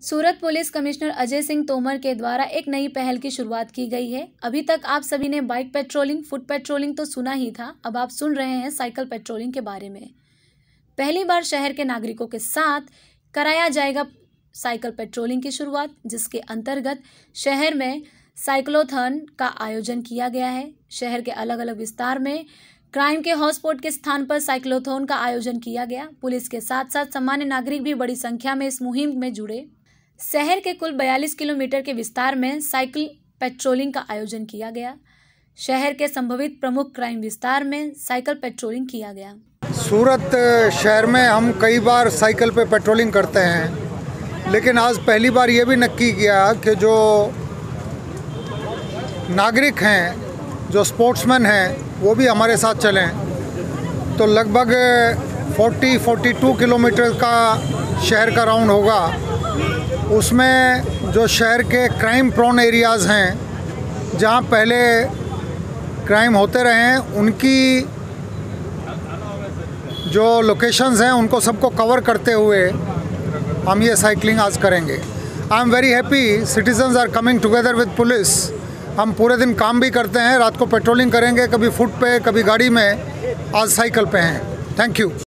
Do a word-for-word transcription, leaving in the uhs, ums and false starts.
सूरत police commissioner Ajay Singh Tomar के द्वारा एक नई पहल की शुरुआत की गई है। अभी तक आप सभी ने बाइक पेट्रोलिंग, फुट पेट्रोलिंग तो सुना ही था। अब आप सुन रहे हैं साइकिल पेट्रोलिंग के बारे में। पहली बार शहर के नागरिकों के साथ कराया जाएगा साइकिल पेट्रोलिंग की शुरुआत, जिसके अंतर्गत शहर में साइक्लोथॉन का आयोजन किया गया है। शहर के अलग अलग विस्तार में क्राइम के हॉटस्पॉट के स्थान पर साइक्लोथॉन का आयोजन किया गया। पुलिस के साथ साथ सामान्य नागरिक भी बड़ी संख्या में इस मुहिम में जुड़े। शहर के कुल बयालीस किलोमीटर के विस्तार में साइकिल पेट्रोलिंग का आयोजन किया गया। शहर के संभावित प्रमुख क्राइम विस्तार में साइकिल पेट्रोलिंग किया गया। सूरत शहर में हम कई बार साइकिल पे पेट्रोलिंग करते हैं, लेकिन आज पहली बार ये भी नक्की किया कि जो नागरिक हैं, जो स्पोर्ट्समैन हैं, वो भी हमारे साथ चलें। तो लगभग चालीस बयालीस किलोमीटर का शहर का राउंड होगा। उसमें जो शहर के क्राइम प्रोन एरियाज़ हैं, जहाँ पहले क्राइम होते रहे हैं, उनकी जो लोकेशंस हैं उनको सबको कवर करते हुए हम ये साइकिलिंग आज करेंगे। I am very happy citizens are coming together with police. हम पूरे दिन काम भी करते हैं, रात को पेट्रोलिंग करेंगे, कभी फुट पे, कभी गाड़ी में, आज साइकिल पे हैं। Thank you.